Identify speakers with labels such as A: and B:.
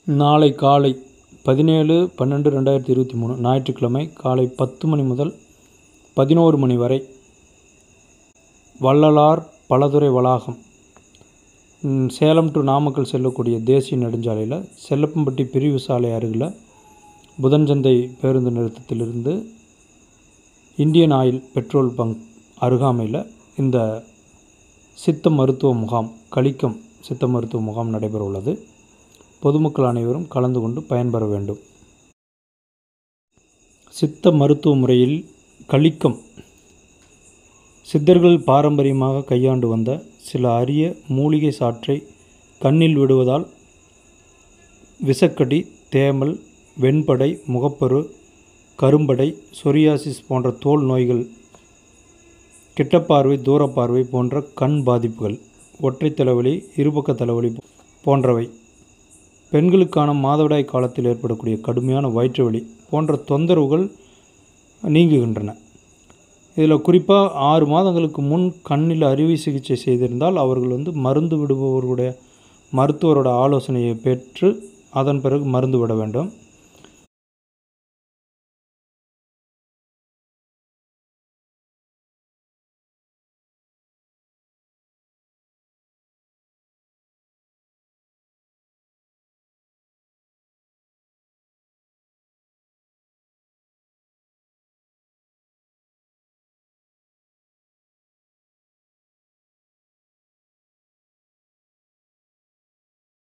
A: நாளை காலை 17/12/2023 ஞாயிற்றுக்கிழமை காலை 10 மணி முதல் 11 மணி வரை வள்ளலார் பலதுறை வளாகம், சேலம் டு நாமக்கல் செல்லக்கூடிய தேசிய நெடுஞ்சாலையில் செல்லப்பம்பட்டி பிரிவு சாலை அருகில் புதன்சந்தை பேருந்து நிறுத்தத்திலிருந்து இந்தியன் ஆயில் பெட்ரோல் பங்க் அருகாமையில் இந்த சித்த மருத்துவ முகாம், கலிக்கம் சித்த மருத்துவ முகாம் நடைபெற உள்ளது. பொதுமக்கள் அனைவரும் கலந்து கொண்டு பயன்பெற வேண்டும். சித்த மருத்துவ முறையில் கலிக்கம் சித்தர்கள் பாரம்பரியமாக கையாண்டு வந்த சில அரிய மூலிகை சாற்றை கண்ணில் விடுவதால் விஷக்கடி, தேமல், வெண்படை, முகப்பரு, கரும்படை, சொரியாசிஸ் போன்ற தோல் நோய்கள், கிட்டப்பார்வை, தூரப்பார்வை போன்ற கண் பாதிப்புகள், ஒற்றை தலைவலி, இருபக்க தலைவலி போன்றவை, பெண்களுக்கான மாதவிடாய் காலத்தில் ஏற்படக்கூடிய கடுமையான வயிற்று வலி போன்ற தொந்தரவுகள் நீங்குகின்றன. இதில் குறிப்பாக 6 மாதங்களுக்கு முன் கண்ணில் அறுவை சிகிச்சை செய்திருந்தால் அவர்கள் மருந்து விடுபவர்களுடைய மருத்துவரோட ஆலோசனையை பெற்று அதன் பிறகு மருந்து விட வேண்டும்.